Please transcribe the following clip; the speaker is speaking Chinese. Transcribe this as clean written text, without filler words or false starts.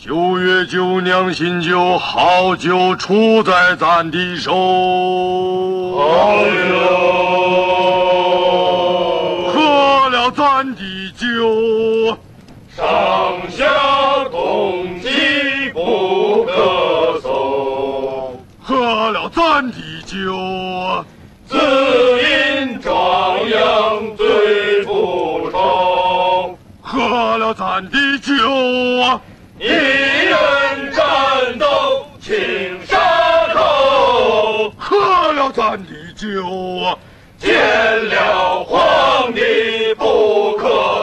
9月9酿新酒，好酒出在咱的手。 好酒， 喝了咱的酒， 上下同济不可松。 喝了咱的酒， 自饮壮阳醉不冲。 喝了咱的酒， 一人战斗青沙口。 喝了咱的酒， 见了皇帝不可